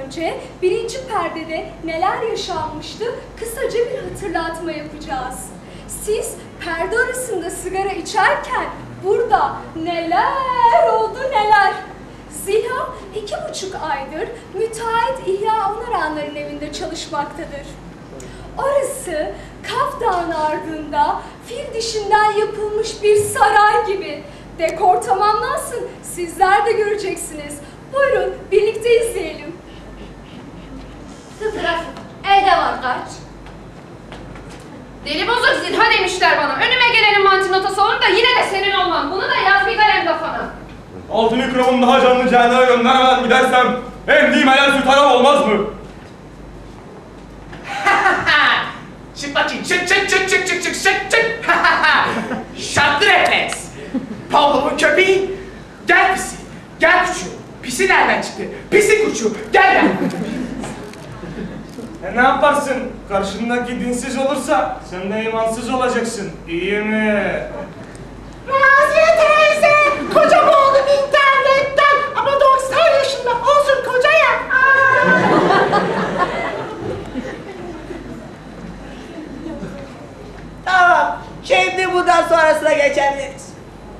önce birinci perdede neler yaşanmıştı kısaca bir hatırlatma yapacağız. Siz perde arasında sigara içerken burada neler oldu neler. Zila 2,5 aydır müteahhit İhya Onaranların evinde çalışmaktadır. Orası Kaf Dağı'nın ardında fil dişinden yapılmış bir saray gibi. Dekor tamamlansın, sizler de göreceksiniz. Buyurun, birlikte izleyelim. Sıfıra evde var kaç? Deli bozuk zilha demişler bana. Önüme gelenin mantinotası olur da yine de senin olmam. Bunu da yaz bir kalem kafana. 6 mikrobun daha canlı cehenneme göndermeden gidersem emdiğim helal süt haram olmaz mı? Çık bakayım, çık çık çık çık çık çık çık çık. Şartlı refleks. Pavlov'un köpeği. Gel pisi, gel kuçu. Pisi nereden çıktı? Pisi kuçu, gel gel. Ne yaparsın? Karşındaki dinsiz olursa sen de imansız olacaksın. İyi mi? Raziye teyze, kocam oğlum internetten ama 90 yaşında olsun koca ya. Tamam, şimdi bundan sonrasına geçebiliriz.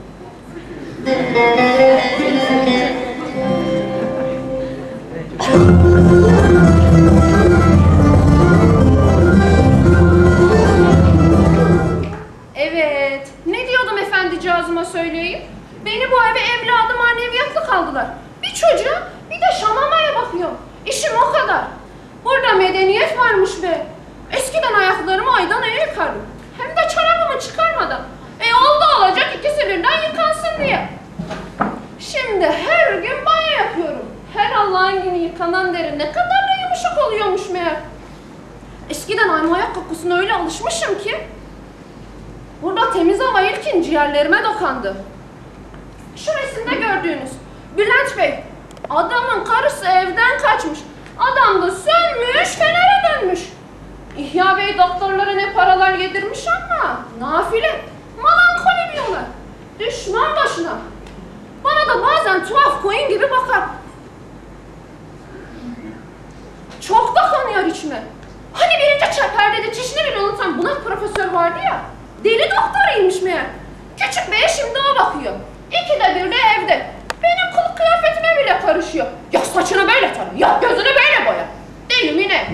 Evet, ne diyordum efendicağızıma söyleyeyim? Beni bu eve evladı maneviyatlı kaldılar. Bir çocuğa bir de şamamaya bakıyorum. İşim o kadar. Burada medeniyet varmış be. Eskiden ayaklarımı aydan aya yıkardım. Hem de çorabımı çıkarmadan. Oldu olacak ikisi birden yıkansın diye. Şimdi her gün banyo yapıyorum. Her Allah'ın günü yıkanan deri ne kadar da yumuşak oluyormuş meğer. Eskiden aymayak kokusuna öyle alışmışım ki. Burada temiz hava ilkin ciğerlerime dokandı. Şu resimde gördüğünüz Bülent Bey. Adamın karısı evden kaçmış. Adam da sönmüş, fenere dönmüş. İhya Bey doktorlara ne paralar yedirmiş ama nafile, melankoli diyorlar. Düşman başına. Bana da bazen tuhaf koyun gibi bakar. Çok da kanıyor içime. Hani birinci perdede çişini bile unutan bunak profesör vardı ya. Deli doktoruymuş meğer. Küçük beye şimdi o bakıyor. İkide bir de evde. Benim kılık kıyafetime bile karışıyor. Yok saçını böyle tarı, yok gözünü böyle boya. Deli mi ne?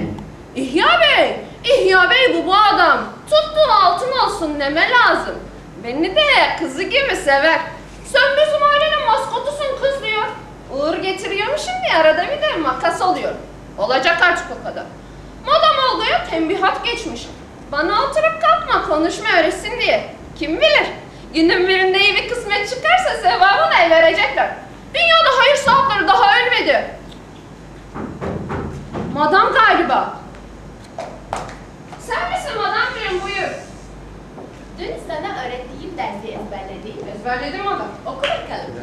İhya Bey bu adam. Tuttuğu altın olsun deme lazım. Beni de kızı gibi sever. Sen bizim ailenin maskotusun kız diyor. Uğur getiriyormuşum diye arada bir de makas oluyor. Olacak artık o kadar. Madam Olga'ya tembihat geçmiş. Bana oturup kalkma konuşma öğretsin diye. Kim bilir? Günün birinde iyi bir kısmet çıkarsa sevabını verecekler. Dünyada hayır saatleri daha ölmedi. Madam galiba. Sen misin madamcığım buyur. Dün sana öğrettiğim dersi ezberledin. Ezberledim madam. Oku bakalım.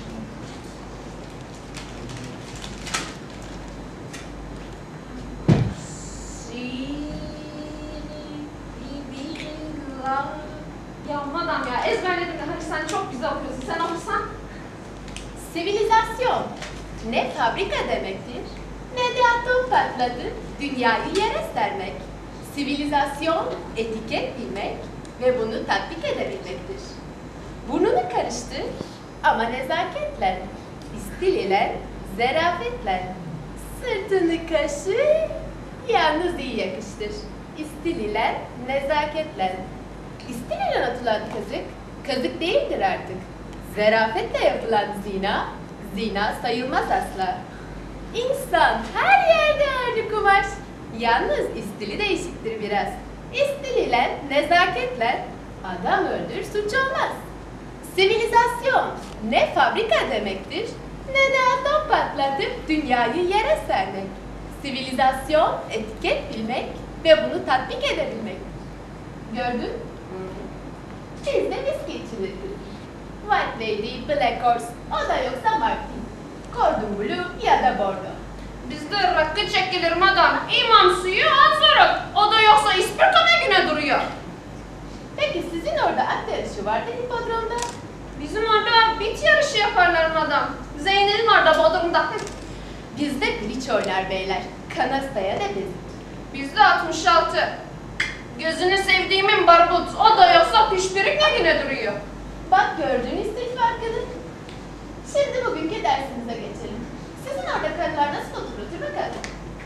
Ya madam ya ezberledim de hani sen çok güzel okuyorsun. Sen okursan. Sivilizasyon ne fabrika demektir, ne de atom patladı, dünyayı yere sermek. Sivilizasyon etiket bilmek ve bunu tatbik edebilmektir. Burnunu karıştır ama nezaketle, istil ile, zarafetle. Sırtını kaşı, yalnız iyi yakıştır. İstil ile, nezaketle. İstil ile atılan kazık, kazık değildir artık. Zarafetle yapılan zina, zina sayılmaz asla. İnsan her yerde ağırlı kumaş. Yalnız istili değişiktir biraz. İstil ile, nezaketle adam öldür suç olmaz. Sivilizasyon ne fabrika demektir, ne de atom patlatıp dünyayı yere sermek. Sivilizasyon etiket bilmek ve bunu tatbik edebilmek. Gördün? Bizde viski içilir. White Lady, Black Horse, o da yoksa Martin. Cordon Bleu ya da Bordeaux. Bizde rakı çekilir madam. İmam suyu anzoruk. O da yoksa ispirto ne güne duruyor. Peki sizin orada at yarışı vardı hipodromda. Bizim orada bit yarışı yaparlar madam. Zeynel'in orada Bodrum'da. Bizde bridge oynar beyler. Kanastaya da biz. Bizde 66. Gözünü sevdiğimin barbut. O da yoksa pişpirik yine duruyor. Bak gördüğün istiğfar kadın. Şimdi bugünkü dersimize geçelim. Sizin orada karılar nasıl oturur? Dur bakalım.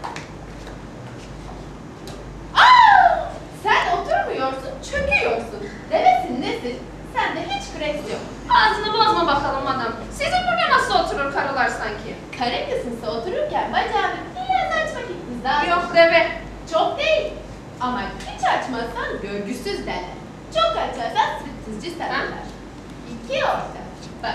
Aa! Sen oturmuyorsun, çöküyorsun. Demesin nesin? Sende hiç gres yok. Ağzını bozma bakalım adam. Sizin burada nasıl oturur karılar sanki? Kare kısımsa otururken bacağını biraz açmak iktidarı. Yok deve. Çok değil. Ama hiç açmazsan görgüsüz derler. Çok açarsan striptizci sanırlar. İki orta. Bak.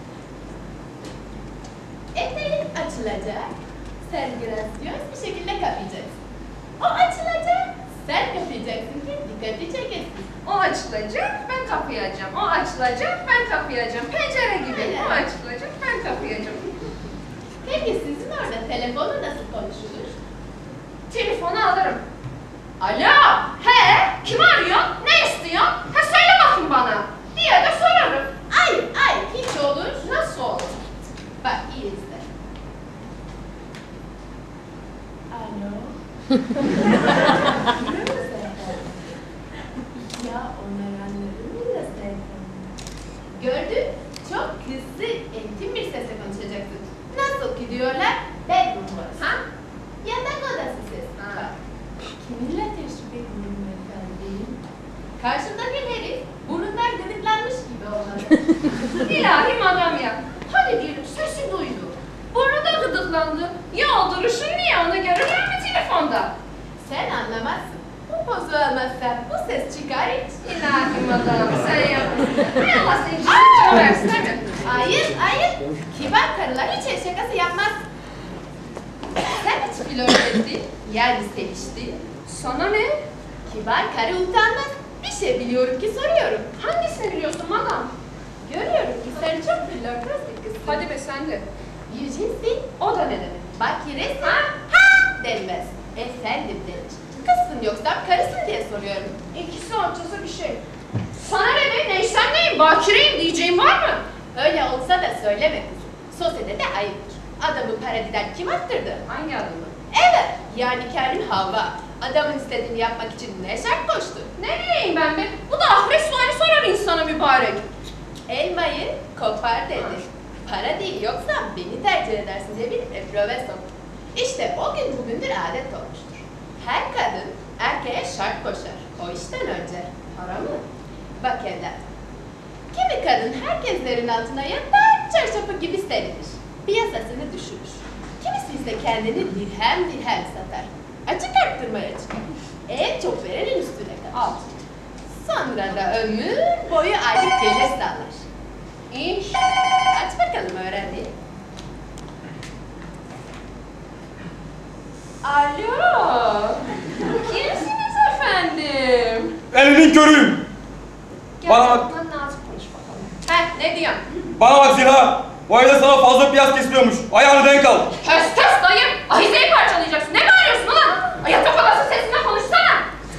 Eteğin açılacak. Sen grasyöz bir şekilde kapayacaksın. O açılacak. Sen kapayacaksın ki dikkati çekesin. O açılacak, ben kapayacağım. O açılacak, ben kapayacağım. Pencere gibi. Aynen. O açılacak, ben kapayacağım. Peki sizin orada telefonu nasıl konuşulur? Telefonu alırım. Alo, he, kim arıyor? Ne istiyor? Ha söyle bakayım bana. Diye de sorarım. Ay, hiç olur. Nasıl olur? Bak iyi izle. Alo. Ya onaranlarımla sevdim. Gördün? Çok hızlı, intim bir sesle konuşacaksın. Nasıl ki diyorlar? Bedroom voice. Ha? Yatak odası ses. Ha. Bak. Kiminle tecrübe ediyorum efendim? Karşımdaki herif burnundan gıdıklanmış gibi olmalı. İlahi madam ya. Hadi diyelim sesi duydu. Burnu da gıdıklandı. Ya o duruşun niye onu görürler mi telefonda? Sen anlamazsın. Bu pozu almazsan bu ses çıkar hiç. İlahi madam sen yapmışsın. Hay Allah seni ciddi versin değil mi? Hayır. Kibar karılar hiç el şakası yapmaz. Sen hiç flört ettin, yani seviştin. Sana ne? Kibar karı utanmaz. Bir şey biliyorum ki soruyorum. Hangisini biliyorsun madam? Görüyorum ki sen çok flörtöz bir kızsın. Hadi be sen de. Virginsin. O da ne demek? Bak resim. Ha denmez. Efendim denir. Kızsın yoksa karısın diye soruyorum. İkisi ortası bir şey. Sana ne be? Neysem neyim? Bakireyim diyeceğim var mı? Öyle olsa da söyleme kızım. Sosyetede ayıptır. Adamı paradiden kim attırdı? Hangi adamı? Evet. Yani Kerim Havva. Adamın istediğini yapmak için ne şart koştu? Ne bileyim ben be? Bu da ahiret suali sorar insana mübarek. Elmayı kopar dedi. Para değil yoksa beni tercih edersin diye bir eprove soktu. İşte o gün bugündür adet olmuştur. Her kadın erkeğe şart koşar. O işten önce. Para mı? Bak evlat. Kimi kadın herkeslerin altına yatar, çarşafı gibi serilir. Piyasasını düşürür. Kimisi ise kendini dirhem satar. Açık arttırmaya çıkar. En çok verenin üstüne kalır. Sonra da ömür boyu aylık gelir sağlar. İş. Aç bakalım öğrendiğin. Alo. Kimsiniz efendim? Elinin körüyüm. Gel Bana bak. lan nazik konuş bakalım. Heh ne diyorsun? Bana bak Zilha. Bu evde sana fazla piyaz kesiliyormuş. Ayağını denk al. Höstöz dayım. Ahizeyi parçalayacaksın. Ne bağırıyorsun ulan? Yatak odası sesine konuşsana.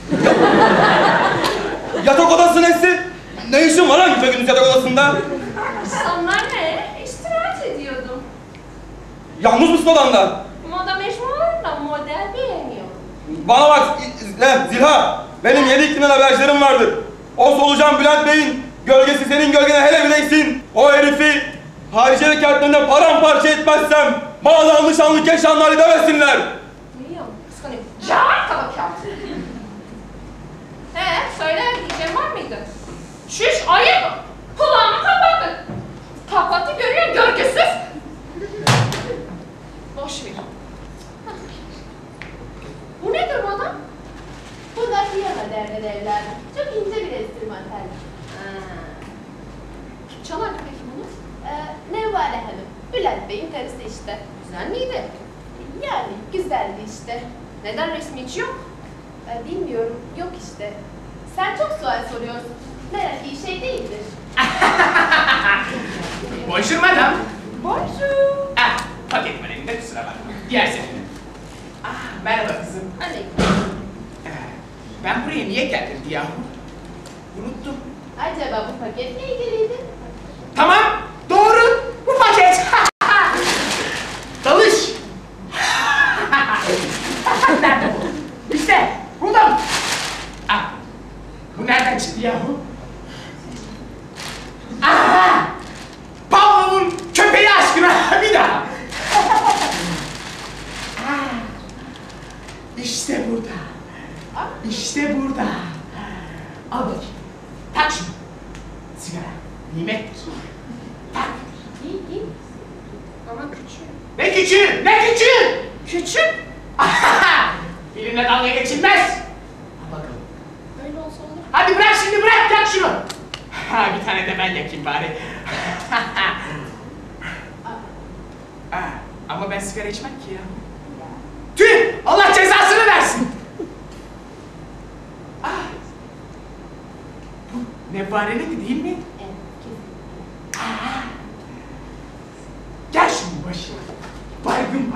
Yatak odası nesi? Ne işin var lan gece gündüz yatak odasında? Sana ne? İstirahat ediyordum. Yalnız mısın odanda? Moda mecmularla model beğeniyorum. Bana bak Zilha. Benim 7 iklimden habercilerim vardır. O solucan Bülent Bey'in gölgesi senin gölgene hele bileysin. O herifi harici harekatlarında paramparça etmezsem bana şanlık yaşanlar demesinler. Duyuyor musun? Kıskanayım. Cevap kalak. Söyle diyeceğim var mıydı? Şuş ayıp. Kulağımı kapattı. Kapattı görüyor görgüsüz. Boş ver. Bu nedir bu adam? Bu da piyano derler evladım. Çok ince bir enstrümantal. Kim çalardı peki bunu? Nevale Hanım. Bülent Bey'in karısı işte. Güzel miydi? Yani güzeldi işte. Neden resmi hiç yok? Bilmiyorum. Yok işte. Sen çok sual soruyorsun. Merak iyi şey değildir. Bonjour madame. Bonjour. Ah, paket var elinde kusura bakma. Diğer sefere. Ah, merhaba kızım. Aleyküm. Ben buraya niye geldim yahu? Unuttum. Acaba bu paketle ilgiliydi? Tamam, doğru. Bu paket. Dalış. çıktı yahu? Aha! Pavlov'un köpeği aşkına bir daha. İşte burada. İşte burada. Al bakayım. Tak şunu. Sigara. Nimettir. Tak. İyi. Ama küçük. Ne küçüğü? Ne küçüğü? Küçük? Benimle dalga geçilmez. Al bakalım. Öyle olsa olur. Hadi bırak şimdi, bırak, yak şunu. Bir tane de ben yakayım bari. Ama ben sigara içmem ki ya. Tüh! Allah cezasını versin. Bu Nevvare'nin değil mi? Gel şimdi başıma. Baygın.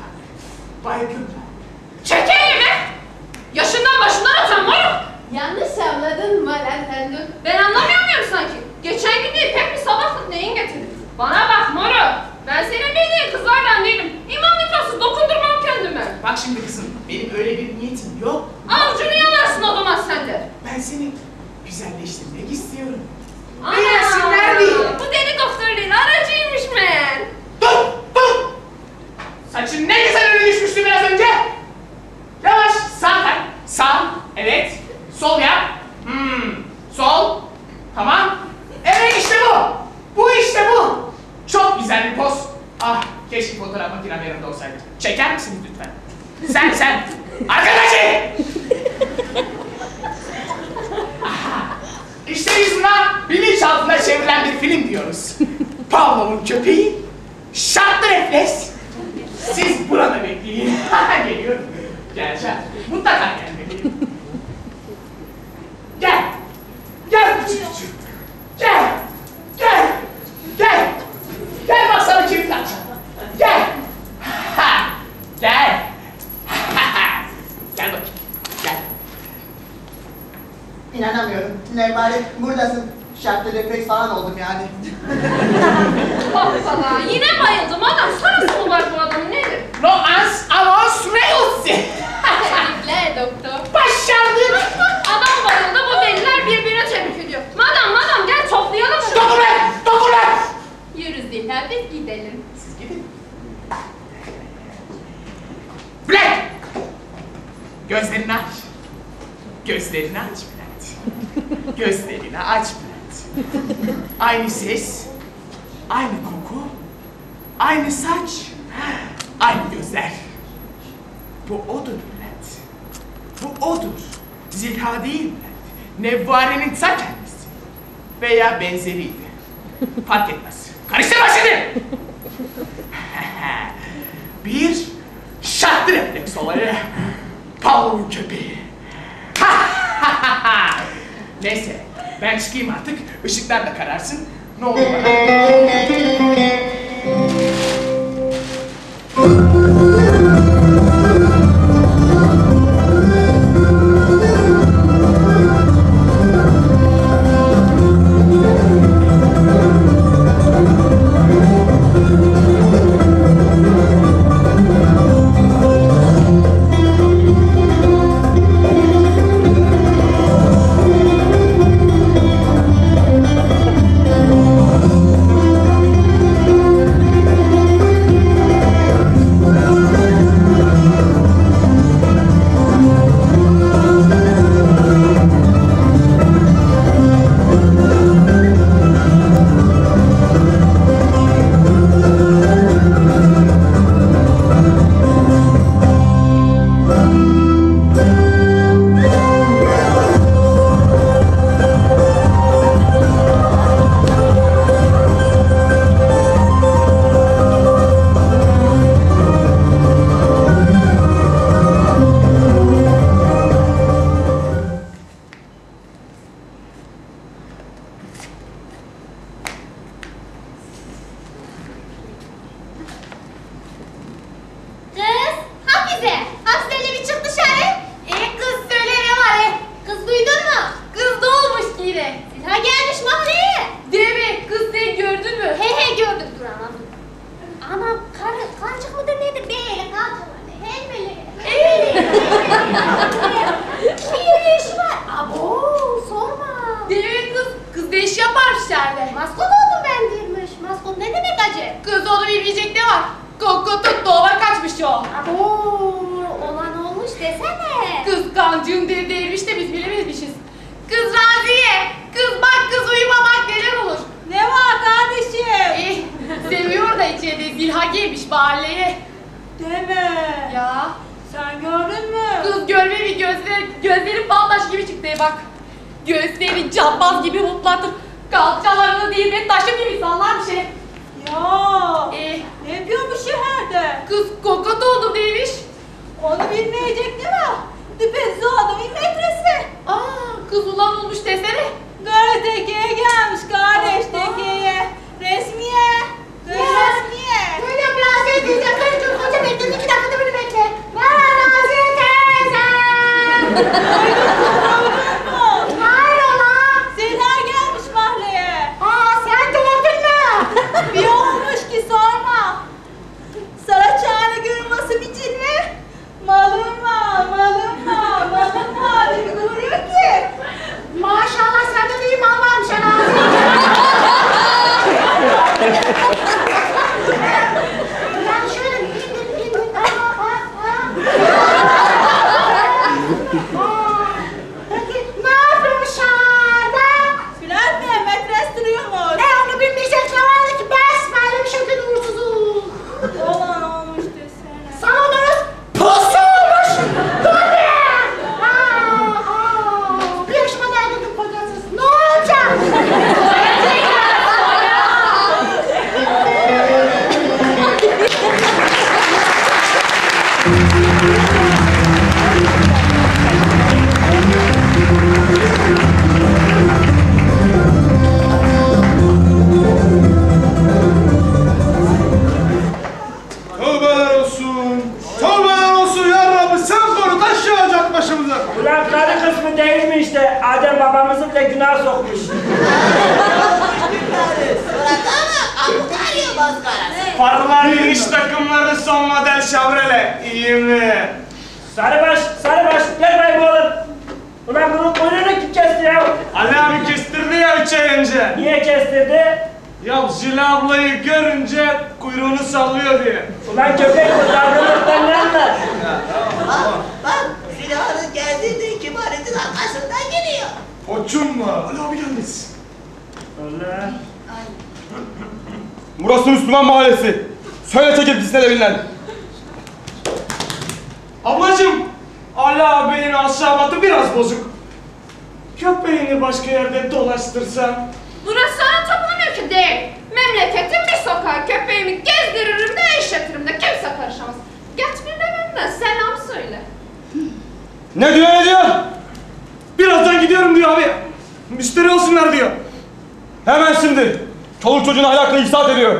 Çek elimi! Yaşından başından atan moruk! Yanlış anladın Madame Tendul. Ben anlamıyor muyum sanki? Geçen gün değil, pek bir sabahlık neyin getirdin? Bana bak moruk! Ben senin bildiğin kızlardan değilim. İman nikahsız dokundurmam kendime. Bak şimdi kızım, benim öyle bir niyetim yok. Avucunu yalarsın o zaman sen de. Ben seni güzelleştirmek istiyorum. Ana! Beğensinler diye. Bu deli doktor değil, aracıymış men. Dur! Saçın ne güzel öne düşmüştü biraz önce. Yavaş, sağ kay. Sağ, evet. Sol yap. Sol. Tamam. Evet, işte bu. Bu işte bu. Çok güzel bir poz. Keşke fotoğraf makinem yanımda olsaydı. Çeker misiniz lütfen? Sen. Arkadaşı! İşte biz buna bilinçaltına çevrilen bir film diyoruz. Pavlov'un köpeği, şartlı refleks. Siz burada bekleyin. Geliyorum. Geleceğim. Mutlaka gelmeliyim. Gel. Gel küçük. Gel. Gel bak sana kilit açacağım. Gel. Gel. Gel bakayım. Gel. İnanamıyorum. Nevvare buradasın. Şartlı refleks falan oldum yani. Hoppala, yine bayıldım adam. Sarısı mı var bu adamın, nedir? No ans avans reussi. Tebrikler doktor. Başardık. Adam bayıldı, bu deliler birbirine tebrik ediyor. Madam gel toplayalım şunu. Dokun lan. Yürü Zilha, biz gidelim. Siz gidin. Bülent! Gözlerini aç. Gözlerini aç Bülent. Gözlerini aç Bülent. Aynı ses, aynı koku, aynı saç, aynı gözler. Bu odur Bülent. Bu odur. Zilha değil Bülent. Nevvare'nin ta kendisi. Veya benzeriydi. Fark etmez. Karıştırma şimdi! Bir şartlı refleks olayı. Pavlov'un köpeği. Neyse, ben çıkayım artık. Işıklar da kararsın. Ne olur bana. Bir iş var. Abo, sorma. içeride. Maskot oldum ben demiş. Maskot ne demek acı? Kız onu bilmeyecek ne var? Koku tuttu ona kaçmış o. Abo, olan olmuş desene. Kıskancığım diye değilmiş de biz bilemezmişiz. Kız Raziye, kız bak kız uyuma bak neler olur. Ne var kardeşim? Seviyor da içeride zilha giymiş mahalleye. Deme. Ya. Sen gördün mü? Kız görme bir gözleri bal taşı gibi çıktı bak. Gözleri cambaz gibi mutlattır. Kalçalarını değil ben taşı gibi sallar bir şey. Ya. Ne yapıyormuş şehirde? Kız kokot oldum değilmiş. Onu bilmeyecek değil mi? Düpedüz o adamın metresi. Kız ulan olmuş desene. Karı tekeye gelmiş kardeş tekeye. Resmiye. Resmiye. Duydum Raziye teyze karıcığım koca bekledin 2 dakikada beni bekle. Merhaba Raziye teyze. Hayrola? Zehra gelmiş mahalleye. Sen gördün mü? Bir olmuş ki sorma. Saraçhane kırması biçilme. Malım var, malım var, malım var diye duruyor ki. Maşallah sende de iyi mal varmış Raziye. Ben şöyle indim. Peki ne yapıyormuş orada? Bülent Bey metres duruyormuş. Onu bilmeyecek ne vardı ki besbelli bir şekilde uğursuzum. Olan olmuş desene. Sanılırız pusu olmuş. Tabii. Bir yaşıma geldim kocasız. Ne olacak? Tövbeler olsun. Tövbeler olsun ya Rabbi. Sen koru taş yağacak başımıza. Ulan karı kısmı değil mi işte? Adem babamızı bile günah sokmuş. Farların iş takımları son model Chevrolet. İyi mi? Sarıbaş, Sarıbaş gel bayım oğlum. Ulan bunun kuyruğunu kim kesti ya? Ali abi kestirdi ya 3 ay önce. Niye kestirdi? Ya Zila ablayı görünce kuyruğunu sallıyor diye. Ulan köpek bu davranıştan ne anlar? Bak silahının geldiğinde kibaretin arkasından geliyor. Koçum mu? Ali abi gelmiş. Allah. Burası Müslüman mahallesi. Söyle çekip gitsin evinden. Ablacım, Ali ağabeyin aşabatı biraz bozuk. Köpeğini başka yerde dolaştırsan. Burası Anadolu mülkü değil. Memleketin bir sokağı. Köpeğimi gezdiririm de işletirim de kimse karışamaz. Geç bir de benden selam söyle. Ne diyor ne diyor? Birazdan gidiyorum diyor abi. Müşteri olsunlar diyor. Hemen şimdi. Çoluk çocuğun ahlakla ifsad ediyor.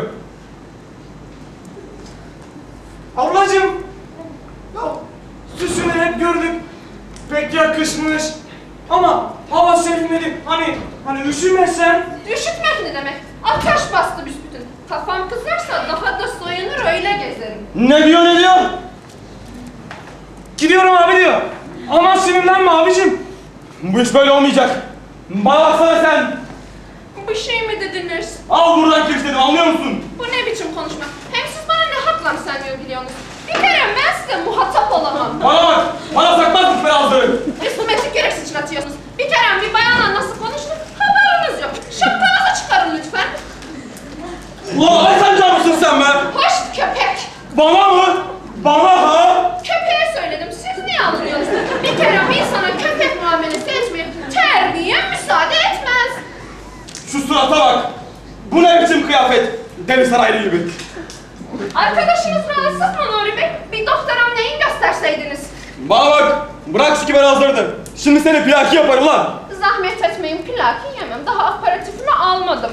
Ablacım, ya süsünü hep gördük. Pek yakışmış. Ama hava serinledi. Hani üşümesen. Üşütmek ne demek? Ateş bastı büsbütün. Kafam kızarsa daha da soyunur öyle gezerim. Ne diyor ne diyor? Gidiyorum abi diyor. Aman sinirlenme abicim. Bu iş böyle olmayacak. Bana baksana sen. Bir şey mi dediniz? Al buradan kiriş dedim, anlıyor musun? Bu ne biçim konuşma? Hem siz bana ne hakla sanıyor biliyorsunuz? Bir kere ben size muhatap olamam. Bana bak, bana sakmaz mı ağzını? Üstüme tükürük sıçratıyorsunuz. Bir kere bir bayanla nasıl konuştuk haberiniz yok. Şapkanızı çıkarın lütfen. Ulan Aleysancı mısın sen be? Hoş köpek. Bana mı? Bana ha? Köpeğe söyledim. Siz niye anlıyorsunuz? Bir kere bir insana köpek muamelesi etmeye terbiye müsaade etmez. Şu surata bak. Bu ne biçim kıyafet? Deli saraylı gibi. Arkadaşınız rahatsız mı Nuri Bey? Bir doktora neyin gösterseydiniz? Bana bak, bırak şu kibar ağızlarını. Şimdi seni plaki yaparım lan. Zahmet etmeyin plaki yemem. Daha aparatifimi almadım.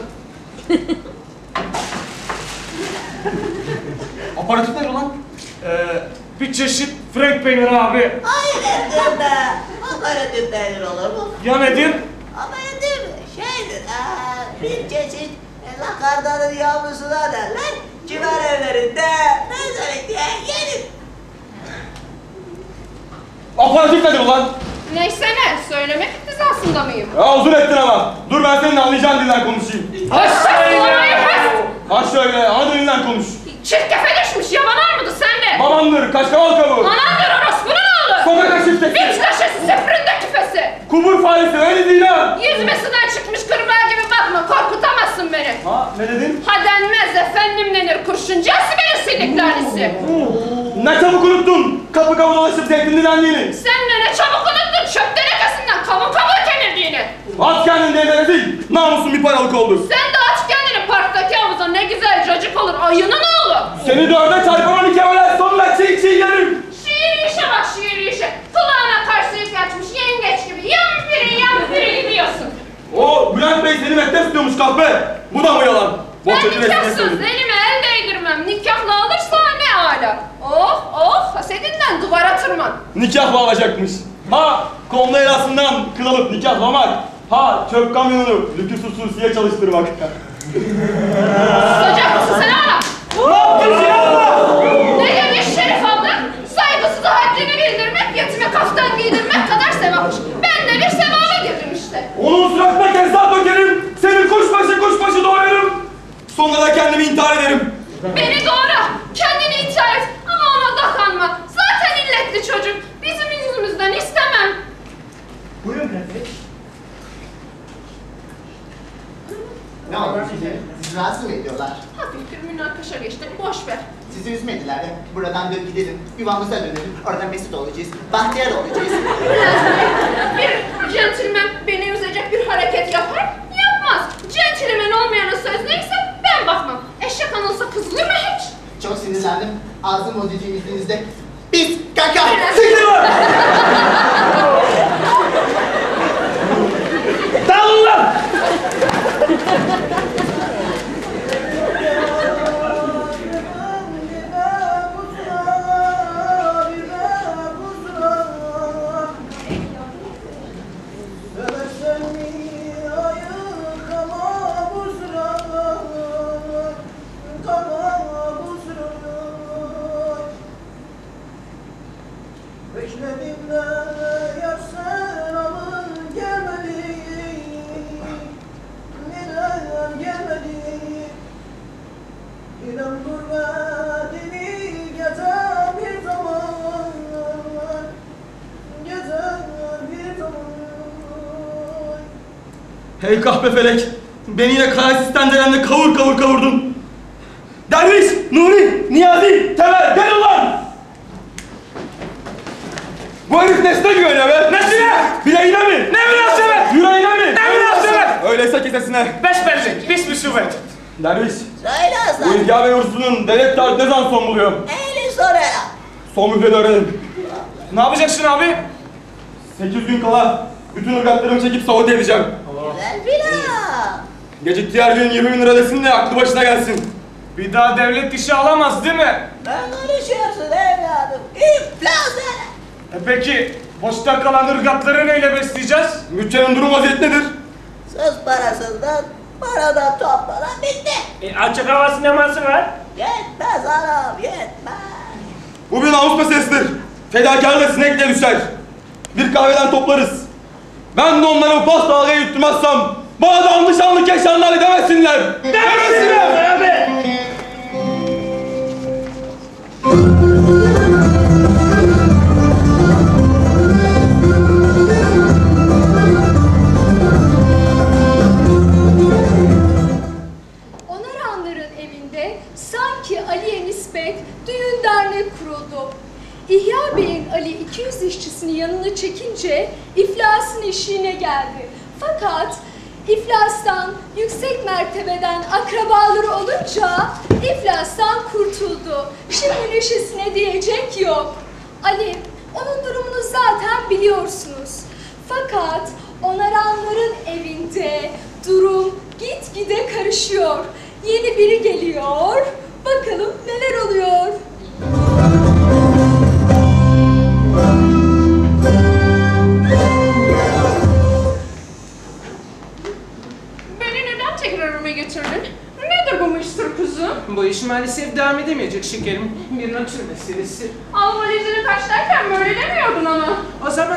Aparatif ne lan? Bir çeşit Frank peyniri abi. Hayır be. Aparatif denir olur mu? Ya nedir? Aparatif şeydir. Bir çeşit lakardanın yavrusuna derler. Civar evlerinde özellikle yenir. Aparatif nedir ulan? Neyse ne? Söylemek iktizasında mıyım? Ya uzun ettin ama. Dur ben senin anlayacağın dilden konuşayım. Saçmalamayı kes! Ha şöyle, ana dilinden konuş. Çirkefe düşmüş, yaban armudu sende. Babandır, kaşkaval kabuğu. Anandır orospunun oğlu. Sokak şiftesi. Hiç taşısı seferinde küfesi. Kubur faresi, öyle değil ha. Yüzmesinden çıkmış kırbağa gibi bakma, korkutamazsın beni. Ha, ne dedin? Ha denmez efendim denir, kurşuncu asibenin siliklerisi. Ne çabuk unuttun. Kapı kapı dolaşıp zeytinli dendiğini. Sen de ne çabuk unuttun çöp tenekesinden kavun kabuğu kenirdiğini. At kendini devre rezil. Namusun bir paralık oldu. Sen de aç kendini parktaki havuza, ne güzel cacık olur ayının oğlu. Seni dörde çarpamam iki evvel sonuna çiğ çiğ yerim. Şiir işe bak şiir işe. Kulağına karşıyık açmış yengeç gibi yan biri gidiyorsun. O Bülent Bey seni mektep istiyormuş kahpe. Bu da mı yalan? Ben Boş ödülesine nikahsız söyledim. elime el değdirmem. Nikahla alırsa ne âlâ. Oh oh hasedinden duvara tırman. Nikah bağlayacakmış. Ha kondu elasından kıl alıp nikahlamak. Ha çöp kamyonunu lüküsüz susiye çalıştırmak. Sıcak mısın sen hala? Ne yaptın silahla? Ne demiş Şerif abla? Saygısıza haddini bildirmek, yetime kaftan giydirmek kadar sevapmış. Ben de bir sevaba girdim işte. Onun suratına kezzap dökerim. Seni kuşbaşı doğrarım. Sonra da kendimi intihar ederim. Beni doğra, kendini intihar et ama ona dokanma. Zaten illetli çocuk. Bizim yüzümüzden istemem. Buyurun Bülent Bey. Ne oldu size? Sizi rahatsız mı ediyorlar? Hafif bir münakaşa geçti, boş ver. Sizi üzmediler de buradan dön gidelim, yuvamıza dönelim, oradan mesut olacağız, bahtiyar olacağız. Bir centilmen beni üzecek bir hareket yapar, yapmaz. Centilmen olmayanın söz neyse ben bakmam. Eşek anılsa kızılır mı hiç? Çok sinirlendim, ağzım bozucu izninizde. Pis kaka! Siktir var! Dağılın lan! Hey kahpe felek! Beni yine kara sistenlerinde kavur kavurdun! Derviş, Nuri, Niyazi, Temel, gel ulan! Bu herif nesine güveniyor be? Nesine? Bileğine mi? Ne münasebet? Yüreğine mi? Ne münasebet? Öyleyse kesesine. Besbelli, pis müsibet. Derviş, Söyle bu Hasan. İlga Bey hırsızının devlet tarzı ne zaman son buluyor? Eğilin sonra. Son mührede öğrenelim. Ne yapacaksın abi? 8 gün kala bütün ırgatlarımı çekip sabote edeceğim. Güzel plan. Geciktiği her gün 20.000 lira desin de aklı başına gelsin. Bir daha devlet işi alamaz değil mi? Ne konuşuyorsun evladım? İflas hele. Peki, boşta kalan ırgatları neyle besleyeceğiz? Bütçenin durum vaziyeti nedir? Söz parasından, paradan toplanan bitti. Açık hava sineması var. Yetmez anam, yetmez. Bu bir namus meselesidir. Fedakarlık sinekle düşer. Bir kahveden toplarız. Ben de onları bu pas dalgaya yutturmazsam bana da anlı şanlı yaşayanlar demesinler. Demesinler! Abi. Onaranların evinde sanki Ali'ye nispet düğün dernek kuruldu. İhya Bey'in Ali 200 işçisini yanına çekince iflasın eşiğine geldi. Fakat iflastan, yüksek mertebeden akrabaları olunca iflastan kurtuldu. Şimdi neşesine diyecek yok. Ali, onun durumunu zaten biliyorsunuz. Fakat onaranların evinde durum gitgide karışıyor. Yeni biri geliyor. Bakalım neler oluyor. Beni neden tekrar evime getirdin? Nedir bu müştür kuzum? Bu iş maalesef devam edemeyecek şekerim. Bir nötr meselesi. Al valizini kaç derken böyle demiyordun ama. O zaman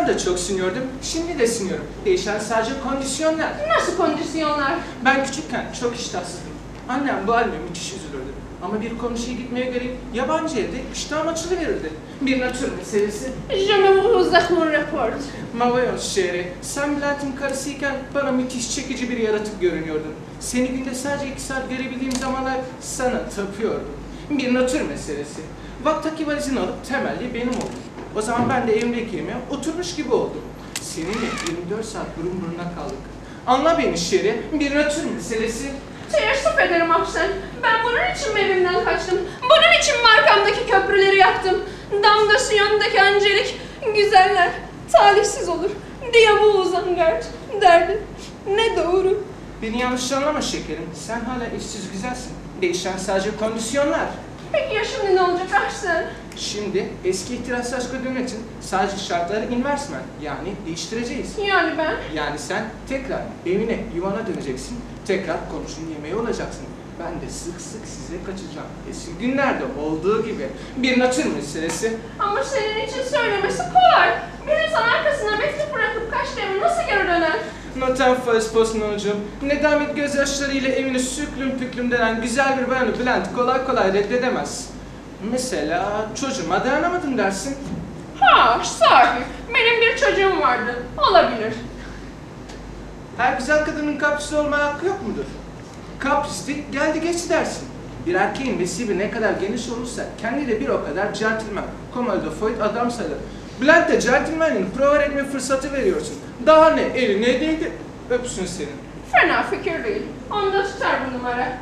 Eskiden de çok siniyordum, şimdi de siniyorum. Değişen sadece kondisyonlar. Nasıl kondisyonlar? Ben küçükken çok iştahsızdım. Annem bu halime müthiş üzülürdü. Ama bir komşuya gitmeye gerek yabancı evde iştahım açılıverirdi. Bir natür meselesi. Je me vous un rapport. Mavayon şehri, sen Bülent'in karısıyken bana müthiş çekici bir yaratık görünüyordun. Seni günde sadece 2 saat görebildiğim zamanlar sana tapıyordum. Bir natür meselesi. Vaktaki valizini alıp temelli benim oldum. O zaman ben de evimdeki yemeğe oturmuş gibi oldum. Seninle 24 saat burun buruna kaldık. Anla beni şehri, bir natür meselesi. Teessüf ederim Aksen. Ben bunun için mi evimden kaçtım? Bunun için mi arkamdaki köprüleri yaktım? Damgası yanındaki Angelik, güzeller, talihsiz olur diye bu uzangard derdi. Ne doğru. Beni yanlış anlama şekerim, sen hala eşsiz güzelsin. Değişen sadece kondisyonlar. Peki ya şimdi ne olacak Aksen? Şimdi eski ihtiras aşkı dönmek için sadece şartları inversmen, yani değiştireceğiz. Yani ben? Yani sen tekrar evine, yuvana döneceksin, tekrar komşunun yemeği olacaksın. Ben de sık sık size kaçacağım. Eski günlerde olduğu gibi bir natür meselesi. Ama senin için söylemesi kolay. Bir insan arkasına mektup bırakıp kaçtı eve nasıl geri döner? Noten faz posnoncum, nedamet gözyaşlarıyla evini süklüm püklüm denen güzel bir bayanı Bülent kolay kolay reddedemez. Mesela çocuğuma dayanamadım dersin. Ha, sahi. Benim bir çocuğum vardı. Olabilir. Her güzel kadının kaprisli olmaya hakkı yok mudur? Kaprisli geldi geçti dersin. Bir erkeğin nesibi ne kadar geniş olursa kendi de bir o kadar centilmen, komodoföyt adam sayılır. Bülent de centilmenliğini prova etme fırsatı veriyorsun. Daha ne eline değdi, öpsün seni. Fena fikir değil. Onda tutar bu numara.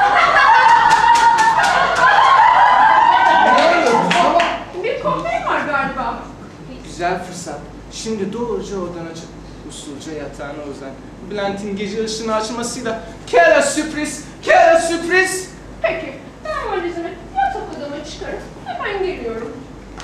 Bir kokteyl var galiba. Güzel fırsat. Şimdi doğruca odana çık. Usulca yatağına uzan. Bülent'in gece ışığını açmasıyla kera sürpriz, kera sürpriz. Peki, ben valizimi yatak odama çıkarıp hemen geliyorum.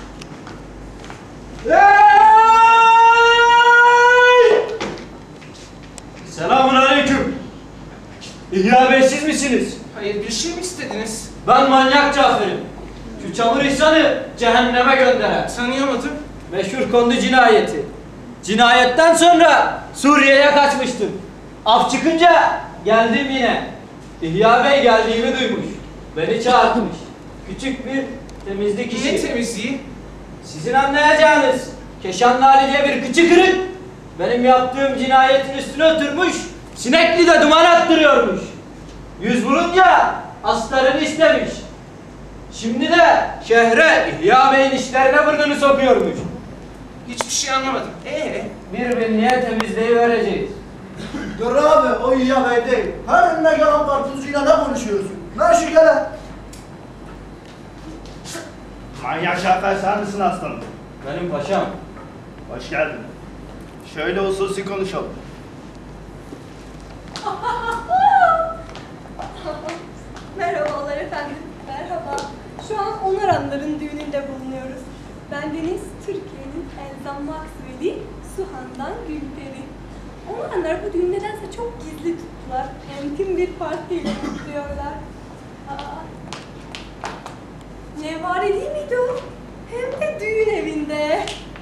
Selamünaleyküm. İhya Bey siz misiniz? Hayır, bir şey mi istediniz? Ben manyak Cafer'im. Şu çamur insanı cehenneme gönderen. Tanıyamadım. Meşhur kondu cinayeti. Cinayetten sonra Suriye'ye kaçmıştım. Af çıkınca geldim yine. İhya Bey geldiğimi duymuş. Beni çağırtmış. Küçük bir temizlik işi. Ne temizliği? Sizin anlayacağınız Keşanlı Ali diye bir kıçı kırık benim yaptığım cinayetin üstüne oturmuş, sinekli de duman attırıyormuş. Yüz bulunca aslarını istemiş. Şimdi de şehre İhya Bey'in işlerine burnunu sokuyormuş. Hiçbir şey anlamadım. Bir binliğe temizliği vereceğiz. Dur abi, o İhya Bey değil. Her önüne gelen karpuzcuyla ne konuşuyorsun? Ver şu gele. Manyak Cafer sen misin aslanım? Benim paşam. Hoş geldin. Şöyle hususi konuşalım. Merhabalar efendim. Merhaba. Şu an Onaranların düğününde bulunuyoruz. Bendeniz Türkiye'nin Elzam Maxwell'i Suhan'dan Gülperi. Onaranlar bu düğün nedense çok gizli tuttular. Entim bir partiyle kutluyorlar. Ne var değil miydi o? Hem de düğün evinde.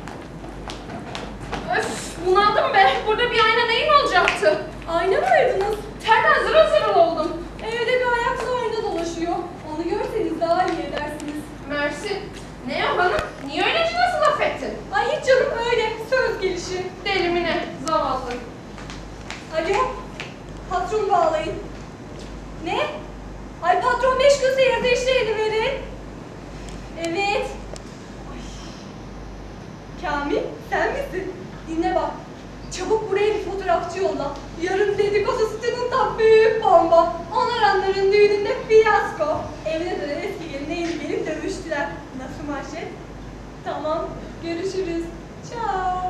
Öf, bunaldım be. Burada bir ayna neyin olacaktı? Ayna mı aradınız? Terden zırıl zırıl oldum. Evde bir ayaksız ayna dolaşıyor. Onu görseniz daha iyi edersiniz. Mersi. Ne ya hanım? Niye öylece nasıl laf ettin? Ay hiç canım öyle. Söz gelişi. Deli mi ne? Zavallı. Alo. Patron bağlayın. Ne? Ay patron 5 gün seyirde işlerini verin. Evet. Ay. Kamil sen misin? Dinle bak. Çabuk buraya bir fotoğrafçı yolla. Yarın dedikodu stüdyosundan büyük bomba. Onaranların düğününde fiyasko. Evine dönen eski geline yeni gelip dövüştüler. Nasıl manşet? Tamam. Görüşürüz. Ciao.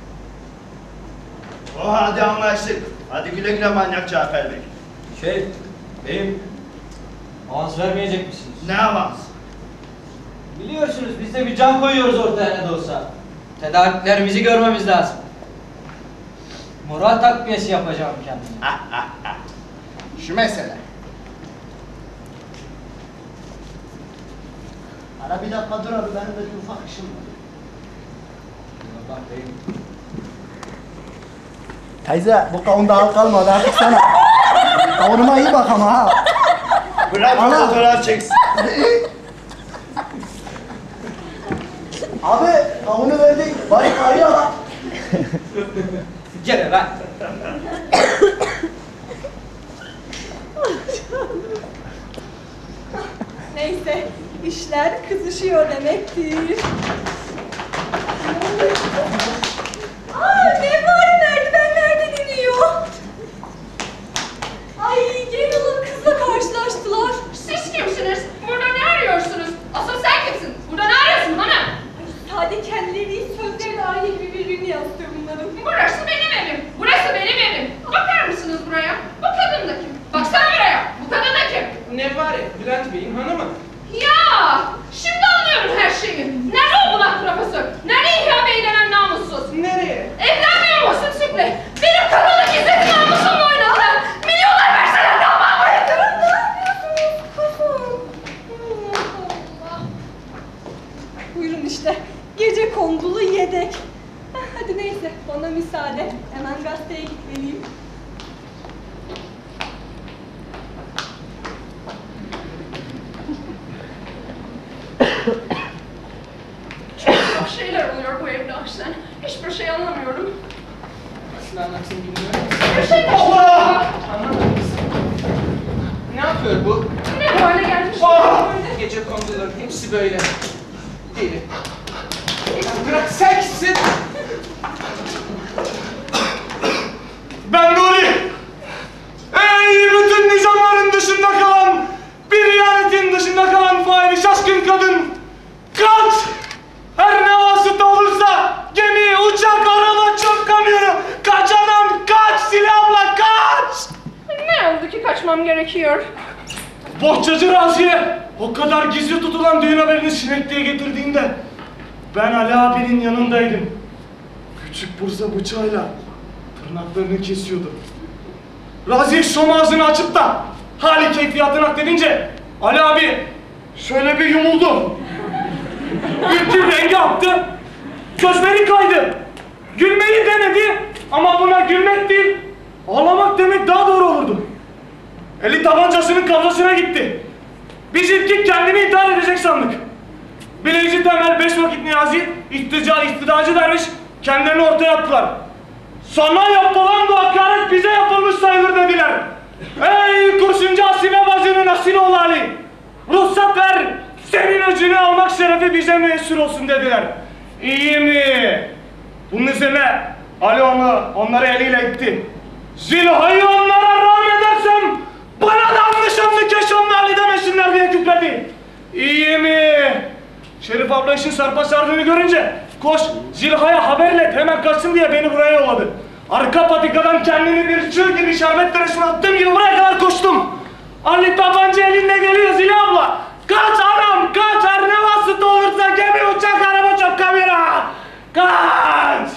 Oh hadi anlaştık. Hadi güle güle manyak Cafer Bey. Beyim, avans vermeyecek misiniz? Ne avans? Biliyorsunuz biz de bir can koyuyoruz ortaya ne de olsa. Tedariklerimizi görmemiz lazım. Moral takviyesi yapacağım kendime. Şu mesele. Ara bir dakika dur abi, benim de bir ufak işim var. Teyze bu kavun daha kalmadı artık sana. Kavunuma iyi bak ama ha. Bırak Ana. fotoğraf çeksin. Abi kavunu verdik. Bari karıya bak. Gel lan. Neyse, işler kızışıyor demektir. Aa, ne var merdivenlerden iniyor. Ay, genç olan kızla karşılaştılar. Siz kimsiniz? Burada ne arıyorsunuz? Asıl sen kimsin? Burada ne arıyorsun hanım? Sade kendileri değil, sözleri de aynı gibi birbirini yansıtıyor bunların. Burası benim evim. Burası benim evim. Bakar mısınız buraya? Bu kadın da kim? Baksana buraya. Bu kadın da kim? Ne var ya Bülent Bey'in hanımı? Ya! Şimdi anlıyorum her şeyi. Nerede o bunak profesör? Nerede İlhan Bey denen namussuz? Nereye? Evlenmiyor musun Süple? Benim kadınlık izzeti namusumla oynadılar. Milyonlar verseler de almam bu yatırım. Ne yapıyorsunuz kuzum? Allah. Buyurun işte, gece kondulu yedek. Hadi neyse, bana müsaade. Hemen gazeteye gitmeliyim. Çok şeyler oluyor bu evde Ahsen. Hiçbir şey anlamıyorum. Nasıl anlatayım bilmiyorum. Bir şey de Allah! Anlamadım. Ne yapıyor bu? ne hale gelmiş? Gece konduların hepsi böyle. Deli. Bırak sen kimsin? Ben Nuri! Ey bütün nizamların dışında kalan, bir ihanetin dışında kalan faili şaşkın kadın! Kaç! Her ne vasıta olursa, gemi, uçak, araba, çöp kamyonu! Kaç anam, kaç! Silah abla, kaç! Ne oldu ki kaçmam gerekiyor? Bohçacı Raziye, o kadar gizli tutulan düğün haberini Sinekli'ye getirdiğinde ben Ali abinin yanındaydım. Küçük Bursa bıçağıyla tırnaklarını kesiyordu. Raziye şom ağzını açıp da hali keyfiyatını akledince Ali abi şöyle bir yumuldu. Bir rengi attı, gözleri kaydı. Gülmeyi denedi ama buna gülmek değil, ağlamak demek daha doğru olurdu. Eli tabancasının kafasına gitti. Biz ilk kendini intihar edecek sandık. Birinci temel 5 vakit niyazi, ihtidacı derviş kendilerini ortaya attılar. Sana yapılan bu hakaret bize yapılmış sayılır dediler. Ey kurşuncu Asibe bacının asil oğlu Ali! Ruhsat ver, senin öcünü almak şerefi bize müessir olsun dediler. İyi mi? Bunun üzerine Ali onları eliyle itti. Zilha'yı onlara rağm edersem bana da anlaşanlı Keşanlı Ali demesinler diye küpledi. İyi mi? Şerif abla işin sarpa sardığını görünce koş Zilha'ya haberlet hemen kaçsın diye beni buraya yolladı. Arka patikadan kendini bir çığ gibi şerbet deresine attığım gibi buraya kadar koştum. Ali tabanca elinde geliyor Zilha abla. Kaç anam kaç, her ne vasıta olursa gemi, uçak, araba, çöp kamera. Kaç!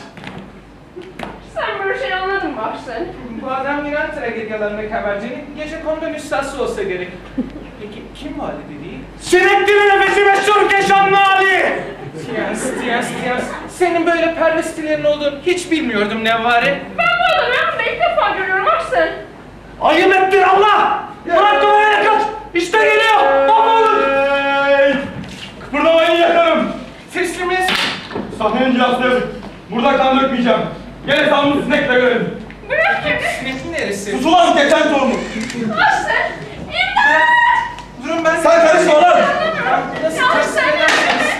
Sen bir şey anladın mı Ahsen? Bu adam Yunan tragedyalarındaki habercinin gece konuda müstahsı olsa gerek. Peki kim bu Ali dediği? Sinekli nefesi meşhur Keşanlı Ali! Tiyans. Senin böyle pervestilerin olduğunu hiç bilmiyordum Nevare. Ben bu adamı hayatımda ilk defa görüyorum Ahsen. Ayıp ettin Allah! Bırak oraya kaç! İşte geliyor! Baba olur! Kıpırdamayın yakarım! Teslimiz. Sahnenin cihazı. Burada kan dökmeyeceğim. Gel hesabımı sinekle görelim. Bırak beni. Sinekin neresi? Sus ulan geçen sorunu. Ahsen! İmdat! Durun ben... Sen karışma lan! Nasıl Ya ters sen edersiniz?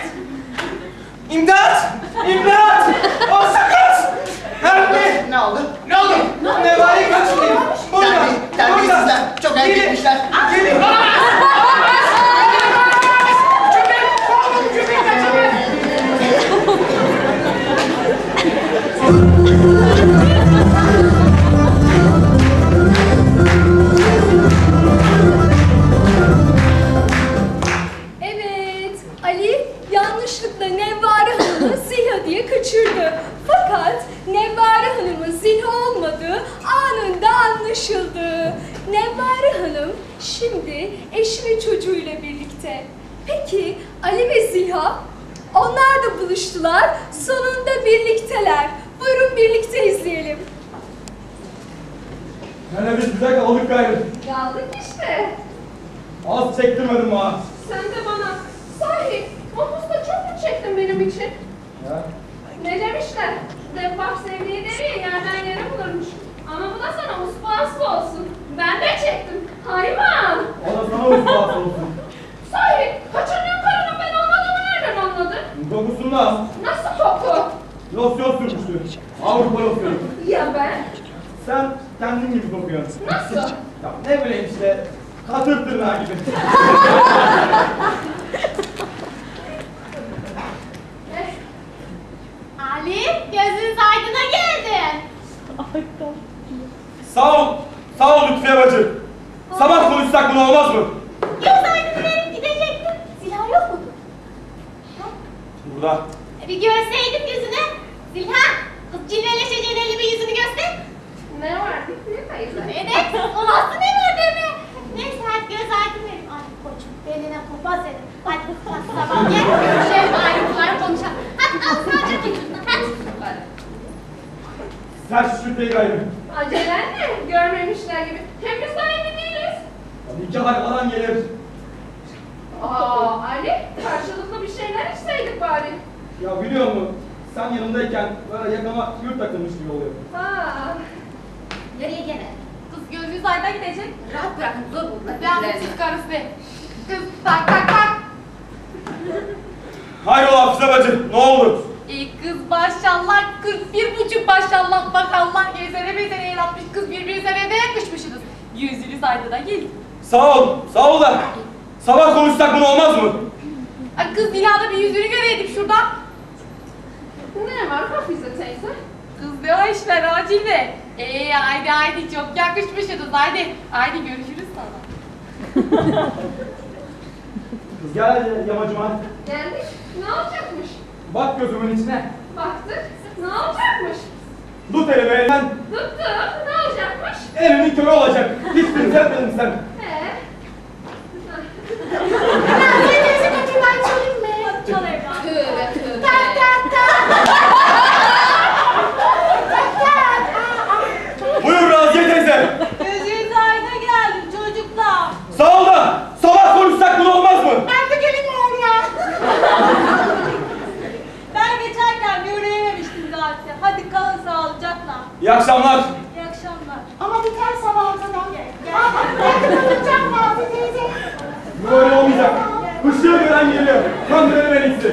İmdat! İmdat! O sakız! Nerede? Ne oldu? Ne oldu? Neva'yı kaçırayım. Burada. Terbiyesizler. Çok ayıp Gelin. etmişler. Gelin. Köpek! Oğlum köpek kaçırın! Evet, Ali yanlışlıkla Nevvare Hanım'ı Zilha diye kaçırdı. Fakat Nevvare Hanım'ın Zilha olmadığı anında anlaşıldı. Nevvare Hanım şimdi eşi ve çocuğuyla birlikte. Peki Ali ve Zilha Onlar da buluştular. Sonunda birlikteler. Buyurun birlikte izleyelim. Hele biz bize kaldık gayrı. Kaldık işte. Az çektirmedim ha. Sen de bana. Sahi, mahpusta çok mu çektin benim için? Ya. Ne demişler? Debbah sevdiği deriyi yerden yere bulurmuş. Ama bu da sana uslu olsun. Ben de çektim. Hayvan. O da sana uslu olsun. Sahi, kaçırılan karının ben olmadığımı nereden anladın? Kokusundan. Nasıl koku? Losyon sürmüştü. Avrupa losyonu. Ya ben? Sen kendin gibi kokuyorsun. Nasıl? Ya ne bileyim işte. Katır tırnağı gibi. Ali, gözünüz aydına geldi. Sağ ol. Sağ ol Lütfiye bacı. Sabah konuşsak bunu olmaz mı? Göz aydını verip gidecektim. Silah yok mudur? Burada. Bir görseydim yüzünü. Zilha, kız cinleşeceğin eli bir yüzünü göster. Ne var? Ne teyze? Evet, o nasıl ne var deme. Neyse hadi göz aydın verin. Ay koçum, beline kopaz edin. Hadi sabah gel, görüşelim ayrıntılar konuşalım. Hadi al sadece çocuğuna, hadi. Sen şu Lütfiye'yi gayrı. Acelen ne? Görmemişler gibi. Hem biz daha emin değiliz. Nikah arkadan gelir. Ali, karşılıklı bir şeyler içseydik bari. Ya biliyor musun? Sen yanımdayken böyle yakama yurt takılmış gibi oluyor. Nereye gene? Kız gözünüz ayda gidecek. Rahat bırakın, zor bulun. Ben mutsuz karısı be. Kız tak tak tak. Hayrola Hafize bacı, ne oldu? Kız maşallah 41,5 maşallah bak Allah gezene bezene yaratmış kız birbirinize ne yakışmışsınız. Yüzünüz aydına gelin. Sağ ol da. Sabah konuşsak bunu olmaz mı? Ay kız Dila'da bir yüzünü göreydim şurada. Ne var Hafize teyze? Kız ne o işler acil de. Haydi çok yakışmışsınız haydi görüşürüz sana. Kız gel yamacıma. Geldik. Ne olacakmış? Bak gözümün içine. Baktık. Ne olacakmış? Tut elimi elinden. Tuttuk. Ne olacakmış? Elimin körü olacak. Hiçbirini sevmedin sen. Naziye teyze kaçayım ben çalayım mı? Çal evladım. Tövbe. Tak tak tak. Buyur Raziye teyze. Gözünüz ayda geldim çocuklar. Sağ ol da. Sabah konuşsak bunu olmaz mı? Ben de geleyim oraya. Ben geçerken bir uğrayamamıştım zaten. Hadi kalın sağlıcakla. İyi akşamlar. İyi akşamlar. Ama biter sabaha kadar. Ben de kalacağım Naziye teyze. Böyle olmayacak. Işığı gören geliyor. Kandırın en iyisi.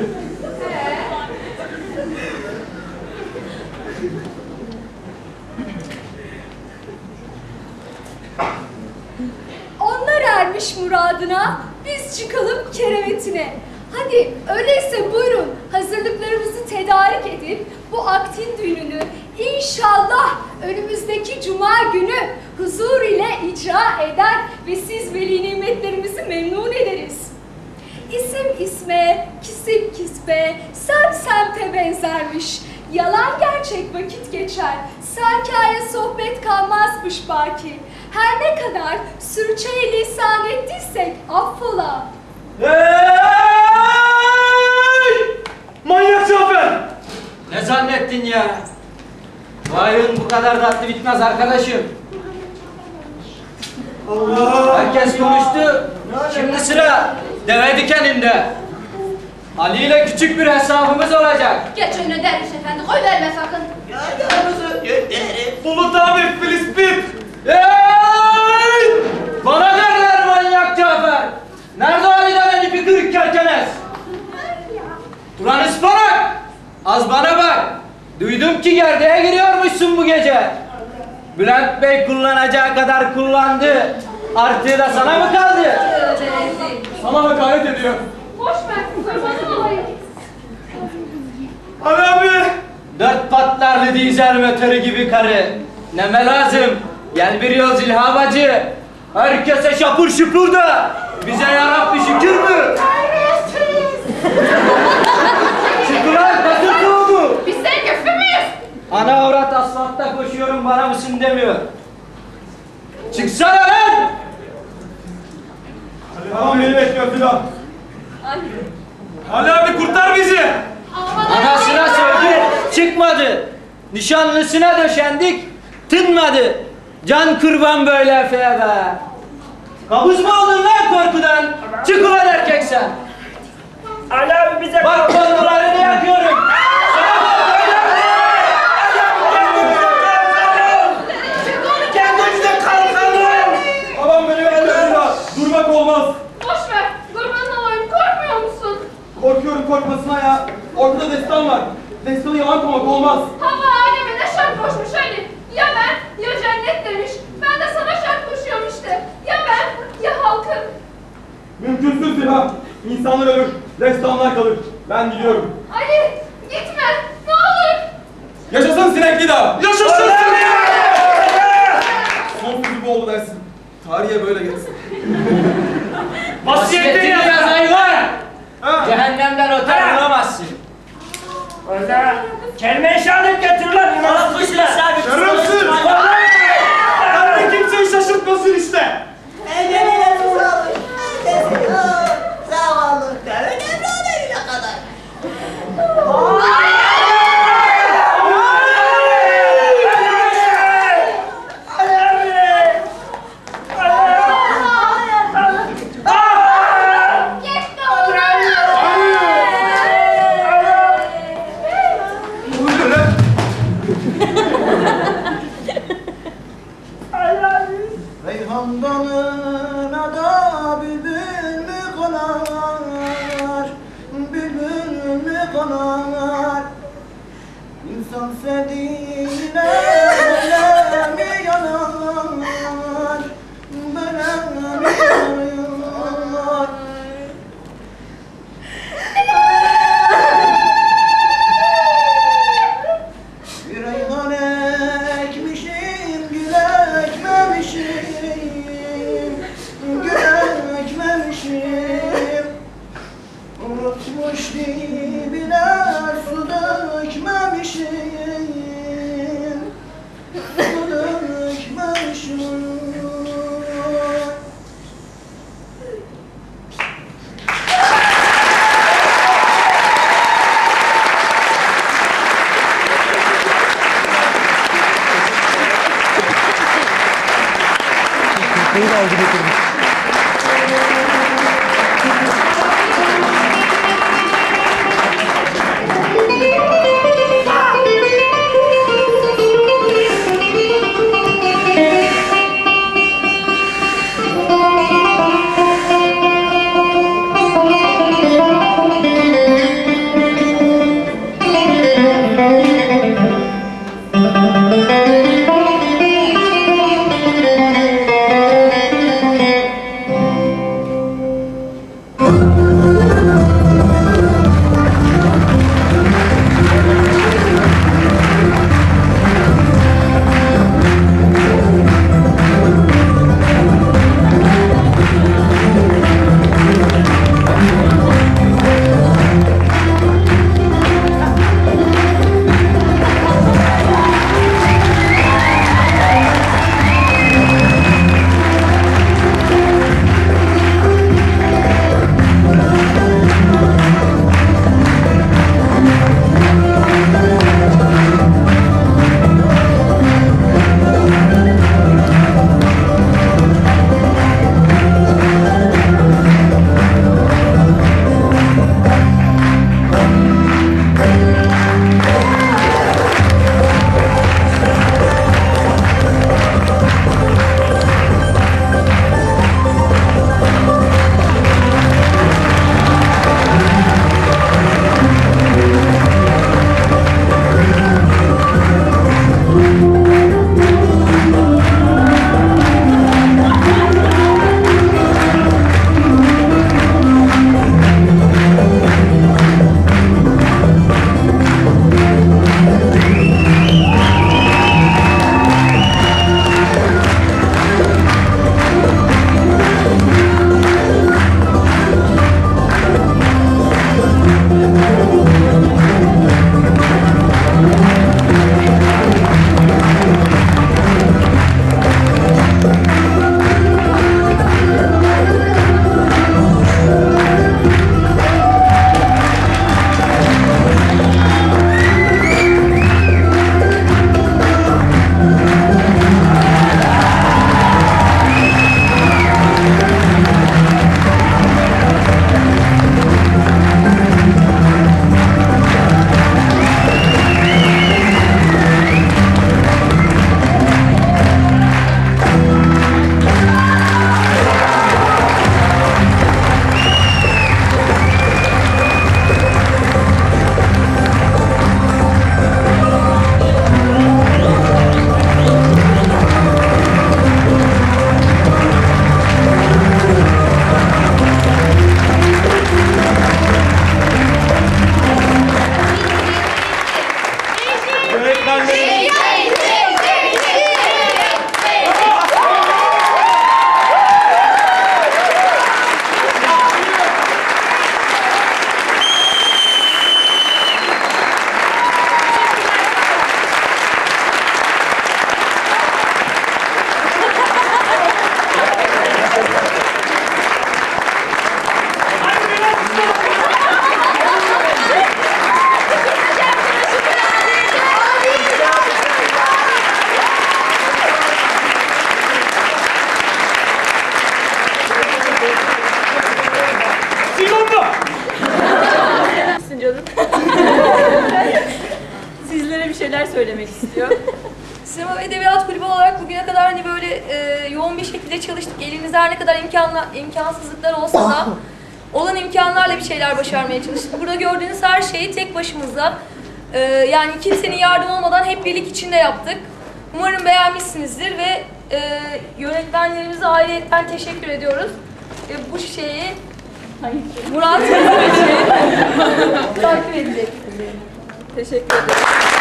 Onlar ermiş muradına, biz çıkalım kerevetine. Hadi öyleyse buyurun hazırlıklarımızı tedarik edip bu aktin düğününü inşallah önümüzdeki cuma günü huzur ile icra eder ve siz veli nimetlerimizi memnun ederiz. İsim isme, kisip kispe, semt semte benzermiş. Yalan gerçek vakit geçer, serkâye sohbet kalmazmış baki. Her ne kadar sürçe-i-lisan ettiysek affola. Hey! Manyak Cafer! Ne zannettin ya? Vayın bu kadar tatlı bitmez arkadaşım. Allah! Herkes konuştu. Şimdi sıra deve dikeninde. Ali ile küçük bir hesabımız olacak. Geç önüne derviş efendi koy verme sakın. Bulut abi Filispit! Hey! Bana derler manyak Cafer. Nerede Ali'den eli bir kırık kerkenes? Turan ıspanak! Az bana bak. Duydum ki gerdeğe giriyormuşsun bu gece. Bülent Bey kullanacağı kadar kullandı. Artığı da sana mı kaldı? Sana hakaret ediyor. Boş ver. Kurbanın olayım. Ali abi! Dört patlarlı dizel motoru gibi karı. Neme lazım? Gel bir yol Zilha bacı. Herkese şapur şupur da. Bize yarabbi şükür mü? Şükürler katır doğdu. Biz sen köfte müyüz? Ana avrat asfaltta koşuyorum bana mısın demiyor. Çıksana lan! Tamam beni bekliyor Fidan. Ali abi kurtar bizi. Anasına sövdü, çıkmadı. Nişanlısına döşendik, tınmadı. Can kurban böyle efeye be. Kabuz mu oldun lan korkudan? Çık ulan erkek sen. Ali abi bize Bak kollarını yakıyorum. kendimize kalkalım. Babam beni öldürdü. Durmak olmaz. Boş ver. Kurban olayım. Korkmuyor musun? Korkuyorum korkmasına ya. Ortada destan var. Destanı yalan koymak olmaz. Hava alemine şart koşmuş Ali. Ya ben ya cennet demiş. Ben de sana şart koşuyorum işte. Ya ben ya halkım. Mümkünsüz Zilha. İnsanlar ölür. Destanlar kalır. Ben gidiyorum. Ali gitme. Ne olur. Yaşasın Sinekli Dağ. Yaşasın seni! Son sözü bu oldu dersin. Tarihe böyle geçsin. Vasiyetleri Vasiyetini yazayım lan. Ha. Cehennemden öter bulamazsın. Orada kelime-i şehadet getir lan. Alkışla. Şerefsiz! Tanrı kimseyi şaşırtmasın işte. Ellerine sağlık. Zavallı deve devranlarıyla kadar. Reyhan dalına da bülbül mü konar? Bülbül mü konar? İnsan sevdiğine böyle mi yanar? Böyle mi yanar? Bir reyhan ekmişim, gül ekmemişim. Gül ekmemişim. Unutmuş dibine su dökmemişim. Su dökmemişim. Sinema ve Edebiyat Kulübü olarak bugüne kadar hani böyle yoğun bir şekilde çalıştık. Elimizde her ne kadar imkansızlıklar olsa da olan imkanlarla bir şeyler başarmaya çalıştık. Burada gördüğünüz her şeyi tek başımıza, yani kimsenin yardım olmadan hep birlik içinde yaptık. Umarım beğenmişsinizdir ve yönetmenlerimize ayrıyetten teşekkür ediyoruz. Bu şeyi Murat takip edecek. Teşekkür ederim.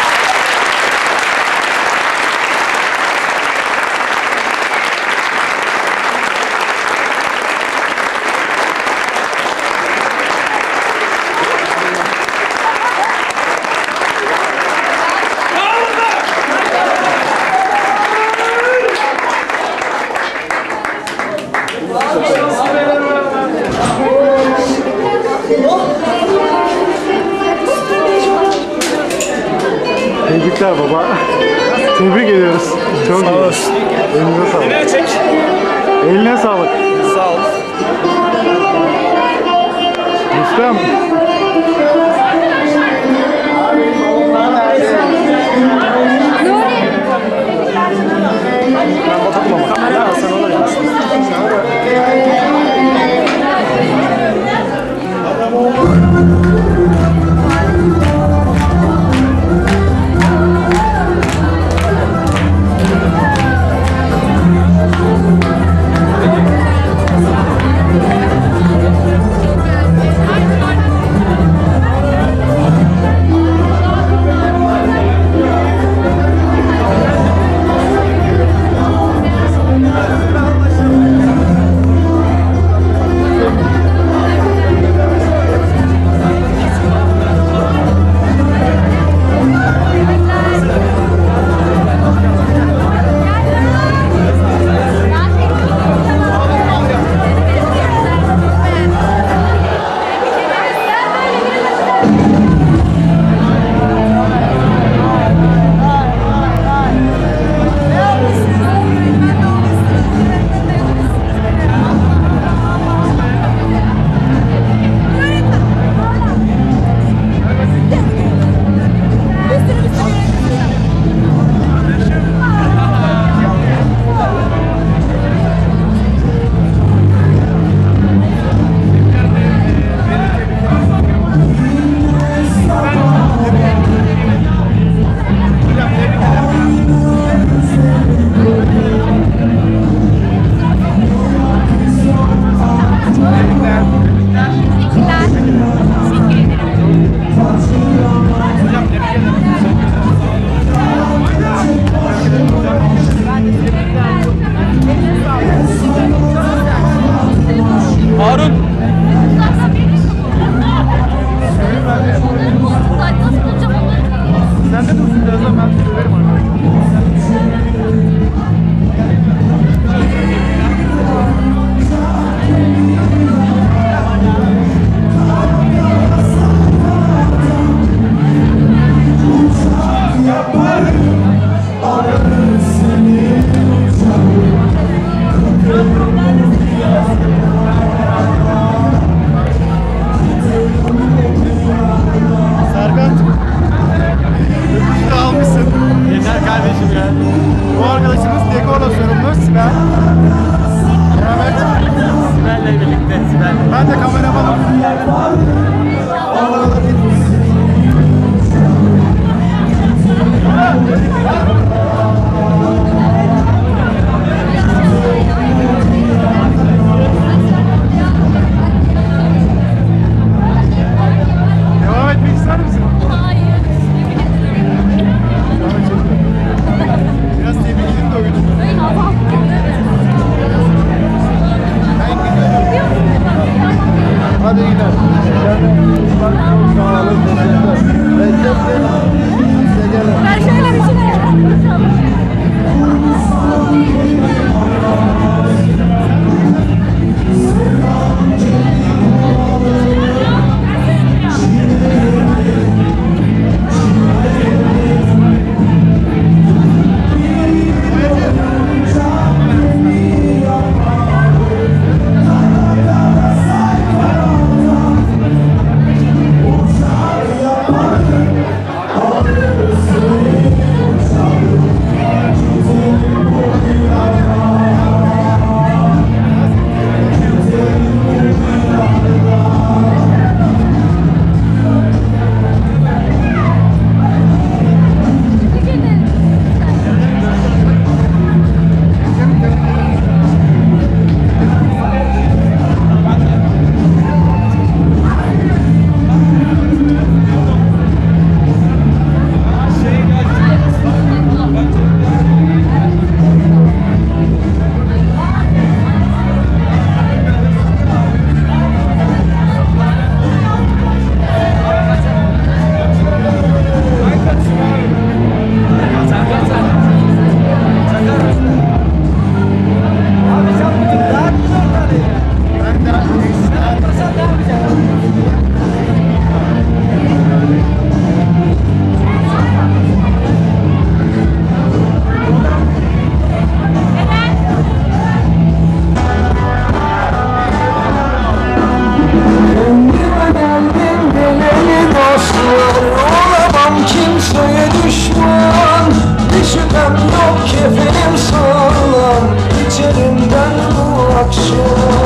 Tebrikler baba. Tebrik ediyoruz. Çok iyi. Elinize sağlık. Nereye çek? Eline sağlık. Sağ ol. Rüstem. Ben bakalım ama. Ya sen ona gelsin. Hayır. yok kefenim sağlam, içerim ben bu akşam.